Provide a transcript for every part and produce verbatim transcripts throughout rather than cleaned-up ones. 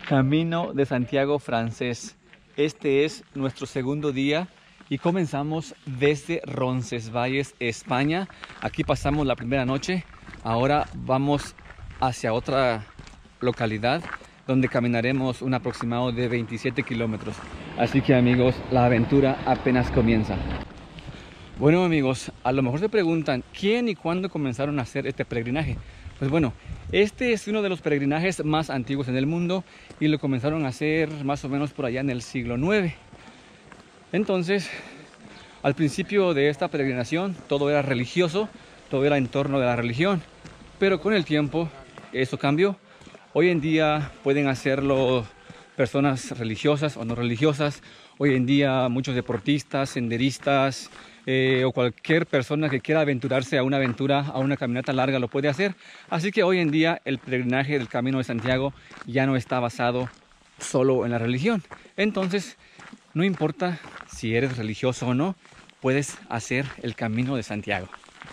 Camino de Santiago francés. Este es nuestro segundo día y comenzamos desde Roncesvalles, España. Aquí pasamos la primera noche. Ahora vamos hacia otra localidad donde caminaremos un aproximado de veintisiete kilómetros. Así que amigos, la aventura apenas comienza. Bueno amigos, a lo mejor se preguntan ¿quién y cuándo comenzaron a hacer este peregrinaje? Pues bueno, este es uno de los peregrinajes más antiguos en el mundo y lo comenzaron a hacer más o menos por allá en el siglo nueve. Entonces, al principio de esta peregrinación todo era religioso, todo era en torno de la religión, pero con el tiempo eso cambió. Hoy en día pueden hacerlo personas religiosas o no religiosas. Hoy en día muchos deportistas, senderistas, Eh, o cualquier persona que quiera aventurarse a una aventura, a una caminata larga lo puede hacer. Así que hoy en día el peregrinaje del Camino de Santiago ya no está basado solo en la religión. Entonces, no importa si eres religioso o no, puedes hacer el Camino de Santiago.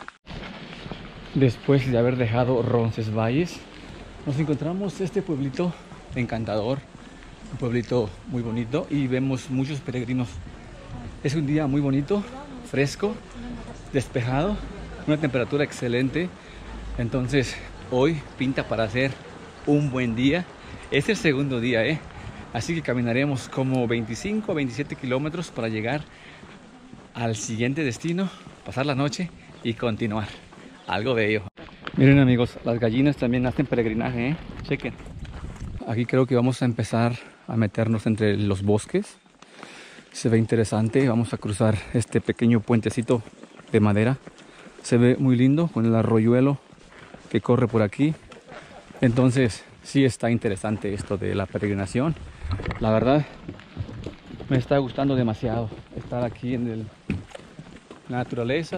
Después de haber dejado Roncesvalles, nos encontramos este pueblito encantador, un pueblito muy bonito y vemos muchos peregrinos. Es un día muy bonito, fresco, despejado, una temperatura excelente. Entonces hoy pinta para hacer un buen día. Es el segundo día, ¿eh? Así que caminaremos como veinticinco a veintisiete kilómetros para llegar al siguiente destino, pasar la noche y continuar. Algo bello. Miren amigos, las gallinas también hacen peregrinaje, ¿eh? Chequen. Aquí creo que vamos a empezar a meternos entre los bosques. Se ve interesante. Vamos a cruzar este pequeño puentecito de madera. Se ve muy lindo con el arroyuelo que corre por aquí. Entonces sí está interesante esto de la peregrinación. La verdad me está gustando demasiado estar aquí en el, la naturaleza.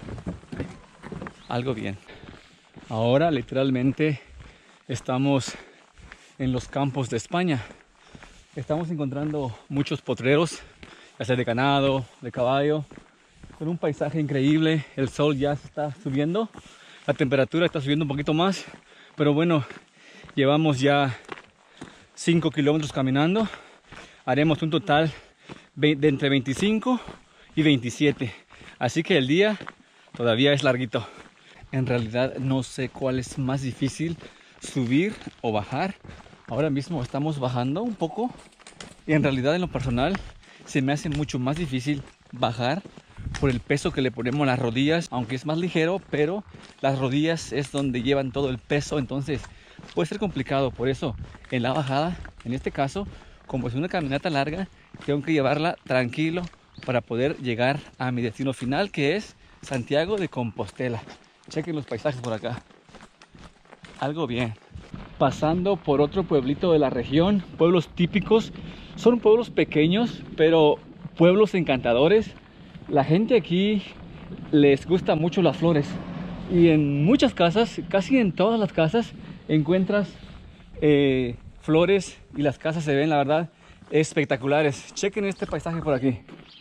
Algo bien. Ahora literalmente estamos en los campos de España. Estamos encontrando muchos potreros, ya sea de ganado, de caballo, con un paisaje increíble. El sol ya está subiendo, la temperatura está subiendo un poquito más, pero bueno, llevamos ya cinco kilómetros caminando. Haremos un total de entre veinticinco y veintisiete, así que el día todavía es larguito. En realidad no sé cuál es más difícil, subir o bajar. Ahora mismo estamos bajando un poco y en realidad en lo personal se me hace mucho más difícil bajar por el peso que le ponemos a las rodillas, aunque es más ligero, pero las rodillas es donde llevan todo el peso, entonces puede ser complicado. Por eso en la bajada, en este caso, como es una caminata larga, tengo que llevarla tranquilo para poder llegar a mi destino final, que es Santiago de Compostela. Chequen los paisajes por acá. Algo bien. Pasando por otro pueblito de la región, pueblos típicos. Son pueblos pequeños, pero pueblos encantadores. La gente aquí les gusta mucho las flores. Y en muchas casas, casi en todas las casas, encuentras eh, flores y las casas se ven, la verdad, espectaculares. Chequen este paisaje por aquí.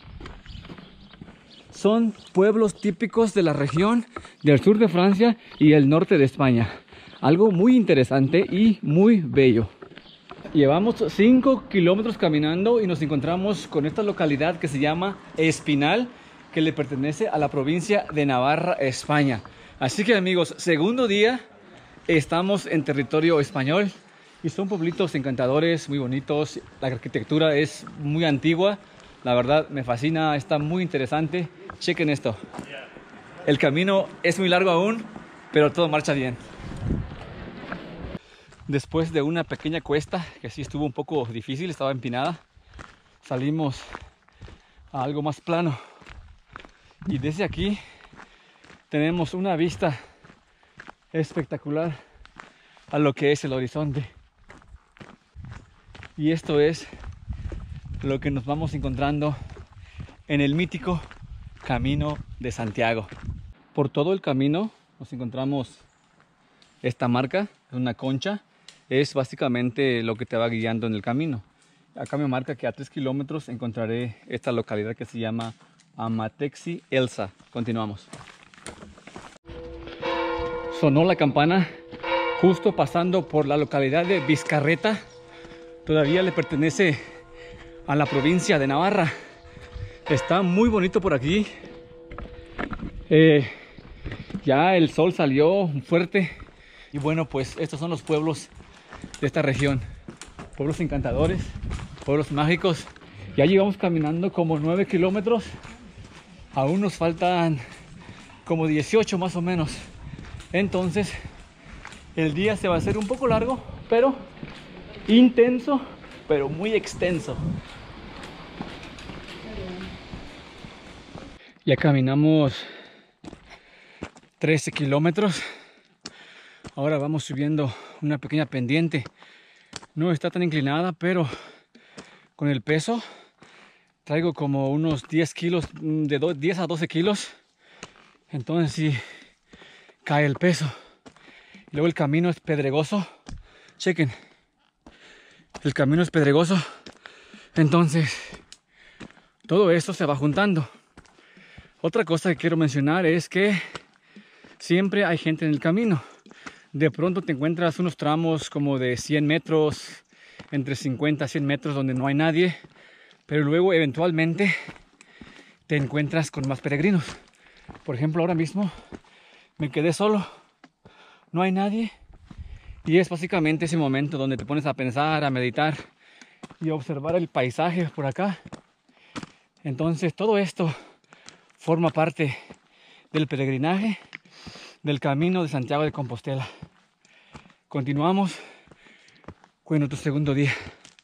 Son pueblos típicos de la región del sur de Francia y el norte de España. Algo muy interesante y muy bello. Llevamos cinco kilómetros caminando y nos encontramos con esta localidad que se llama Espinal, que le pertenece a la provincia de Navarra, España. Así que amigos, segundo día, estamos en territorio español y son pueblitos encantadores, muy bonitos. La arquitectura es muy antigua, la verdad me fascina, está muy interesante. Chequen esto. El camino es muy largo aún, pero todo marcha bien. Después de una pequeña cuesta, que sí estuvo un poco difícil, estaba empinada, salimos a algo más plano. Y desde aquí tenemos una vista espectacular a lo que es el horizonte. Y esto es lo que nos vamos encontrando en el mítico Camino de Santiago. Por todo el camino nos encontramos esta marca, una concha. Es básicamente lo que te va guiando en el camino. Acá me marca que a tres kilómetros encontraré esta localidad que se llama Amatexi Elsa. Continuamos. Sonó la campana justo pasando por la localidad de Vizcarreta. todavía le pertenece a la provincia de Navarra. Está muy bonito por aquí. Eh, ya el sol salió fuerte. Y bueno, pues estos son los pueblos de esta región. Pueblos encantadores, pueblos mágicos. Ya llevamos caminando como nueve kilómetros. Aún nos faltan como dieciocho más o menos. Entonces el día se va a hacer un poco largo, pero intenso, pero muy extenso. Ya caminamos trece kilómetros. Ahora vamos subiendo una pequeña pendiente. No está tan inclinada, pero con el peso traigo como unos diez kilos, de diez a doce kilos. Entonces sí cae el peso. Luego el camino es pedregoso. Chequen. El camino es pedregoso. Entonces todo esto se va juntando. Otra cosa que quiero mencionar es que siempre hay gente en el camino. De pronto te encuentras unos tramos como de cien metros, entre cincuenta a cien metros donde no hay nadie. Pero luego eventualmente te encuentras con más peregrinos. Por ejemplo, ahora mismo me quedé solo. No hay nadie. Y es básicamente ese momento donde te pones a pensar, a meditar y a observar el paisaje por acá. Entonces todo esto forma parte del peregrinaje, del camino de Santiago de Compostela. Continuamos con nuestro segundo día.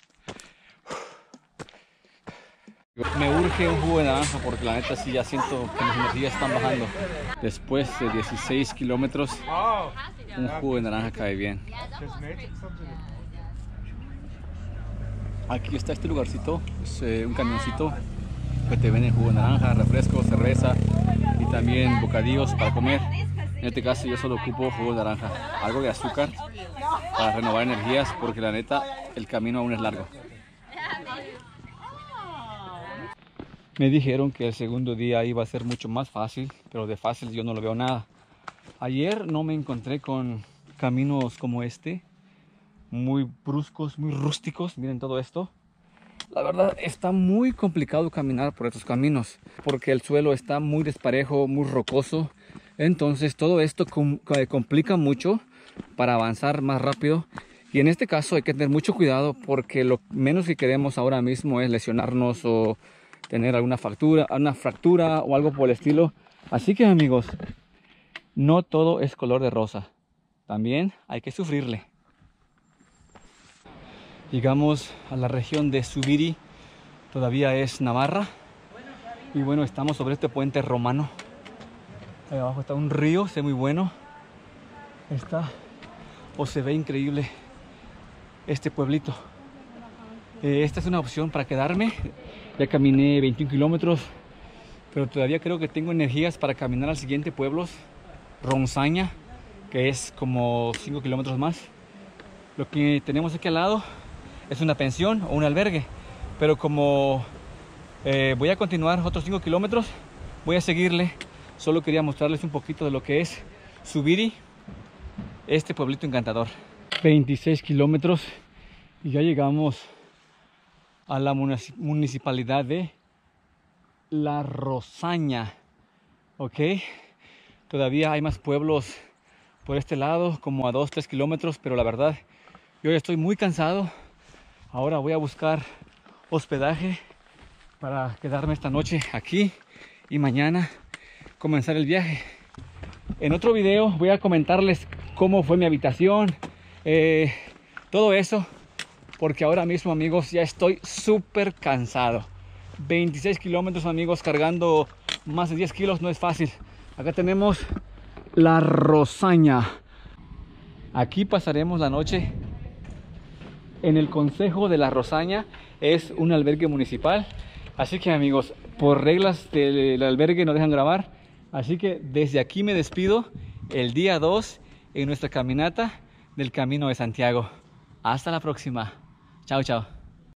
Me urge un jugo de naranja porque la neta sí ya siento que mis energías están bajando. Después de dieciséis kilómetros, un jugo de naranja cae bien. Aquí está este lugarcito, es eh, un camioncito que te venden jugo de naranja, refresco, cerveza y también bocadillos para comer. En este caso yo solo ocupo jugo de naranja, algo de azúcar para renovar energías porque la neta el camino aún es largo. Me dijeron que el segundo día iba a ser mucho más fácil, pero de fácil yo no lo veo nada. Ayer no me encontré con caminos como este, muy bruscos, muy rústicos. Miren todo esto. La verdad está muy complicado caminar por estos caminos, porque el suelo está muy desparejo, muy rocoso. Entonces todo esto com complica mucho para avanzar más rápido. Y en este caso hay que tener mucho cuidado porque lo menos que queremos ahora mismo es lesionarnos o tener alguna fractura, una fractura o algo por el estilo. Así que amigos, no todo es color de rosa. También hay que sufrirle. Llegamos a la región de Zubiri, todavía es Navarra. Y bueno, estamos sobre este puente romano. Ahí abajo está un río, se ve muy bueno. Está, o se ve increíble este pueblito. Eh, esta es una opción para quedarme. Ya caminé veintiún kilómetros, pero todavía creo que tengo energías para caminar al siguiente pueblo, Ronsaña, que es como cinco kilómetros más. Lo que tenemos aquí al lado es una pensión o un albergue, pero como eh, voy a continuar otros cinco kilómetros, voy a seguirle. Solo quería mostrarles un poquito de lo que es Zubiri, este pueblito encantador. veintiséis kilómetros y ya llegamos a la municipalidad de La Rosaña. Ok, todavía hay más pueblos por este lado, como a dos tres kilómetros, pero la verdad yo ya estoy muy cansado. Ahora voy a buscar hospedaje para quedarme esta noche aquí y mañana comenzar el viaje. En otro video voy a comentarles cómo fue mi habitación, eh, todo eso, porque ahora mismo amigos ya estoy súper cansado. veintiséis kilómetros amigos, cargando más de diez kilos no es fácil. Acá tenemos La Rosaña. Aquí pasaremos la noche en el Concejo de La Rosaña. Es un albergue municipal, así que amigos, por reglas del albergue no dejan grabar. Así que desde aquí me despido el día dos en nuestra caminata del Camino de Santiago. Hasta la próxima. Chao, chao.